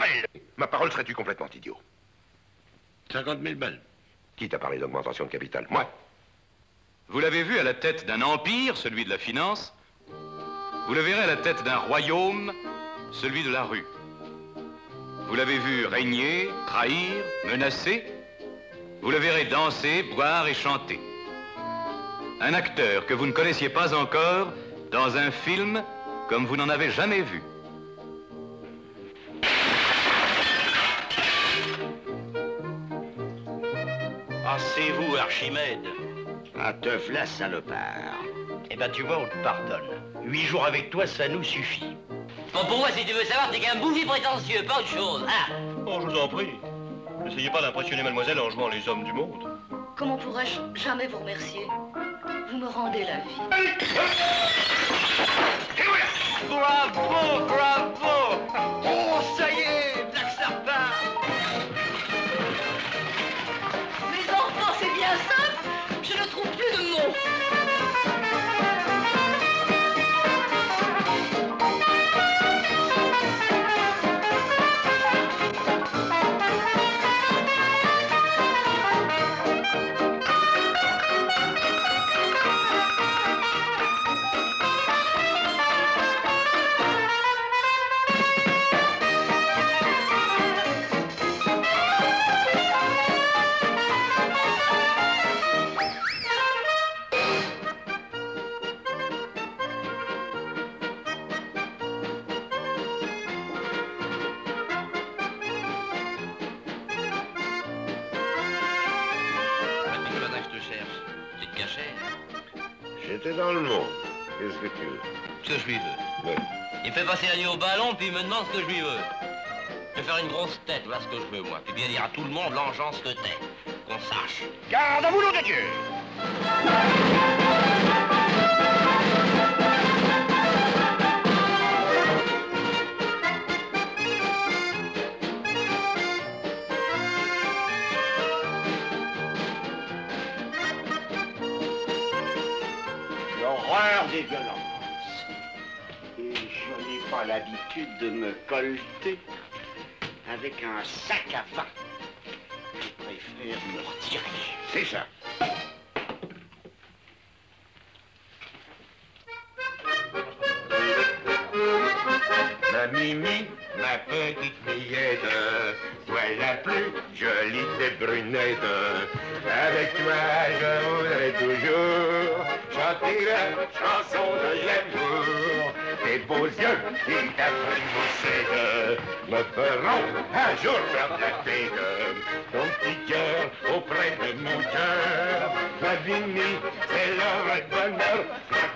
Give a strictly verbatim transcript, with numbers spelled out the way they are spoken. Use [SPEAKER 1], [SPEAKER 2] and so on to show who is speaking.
[SPEAKER 1] rappelle. Ma parole, serais-tu complètement idiot?
[SPEAKER 2] cinquante mille balles.
[SPEAKER 1] Qui t'a parlé d'augmentation de capital? Moi.
[SPEAKER 3] Vous l'avez vu à la tête d'un empire, celui de la finance. Vous le verrez à la tête d'un royaume, celui de la rue. Vous l'avez vu régner, trahir, menacer. Vous le verrez danser, boire et chanter. Un acteur que vous ne connaissiez pas encore dans un film comme vous n'en avez jamais vu.
[SPEAKER 4] Ah, c'est vous, Archimède.
[SPEAKER 2] Un teuf là, salopard.
[SPEAKER 4] Eh ben, tu vois, on te pardonne. Huit jours avec toi, ça nous suffit.
[SPEAKER 5] Bon, pour moi, si tu veux savoir, t'es qu'un bouffi prétentieux, pas autre chose. Ah.
[SPEAKER 6] Oh, je vous en prie. N'essayez pas d'impressionner mademoiselle en jouant les hommes du monde.
[SPEAKER 7] Comment pourrais-je jamais vous remercier? Vous me rendez la vie.
[SPEAKER 4] Bravo, bravo. Oh, ça y est, Black Sarpin.
[SPEAKER 7] Les enfants, c'est bien simple. Je ne trouve plus de mots.
[SPEAKER 2] J'étais dans le monde. Qu'est-ce que tu veux?
[SPEAKER 5] Ce que je lui veux.
[SPEAKER 2] Oui.
[SPEAKER 5] Il me fait passer la nuit au ballon, puis il me demande ce que je lui veux. Je vais faire une grosse tête, voilà ce que je veux, moi. Puis bien dire à tout le monde l'engeance que t'es. Qu'on sache.
[SPEAKER 4] Garde à vous, nom de Dieu.
[SPEAKER 2] L'horreur des violences. Et je n'ai pas l'habitude de me colleter avec un sac à vin. Je préfère me retirer.
[SPEAKER 1] C'est ça.
[SPEAKER 2] Ma Mimi, ma petite fillette, toi la plus jolie des brunettes. Avec toi, je voudrais toujours chanter la chanson de l'amour. Tes beaux yeux qui t'affranchissent me feront un jour faire ta tête. Ton petit cœur auprès de mon cœur. Ma Mimi, c'est l'heure de bonheur.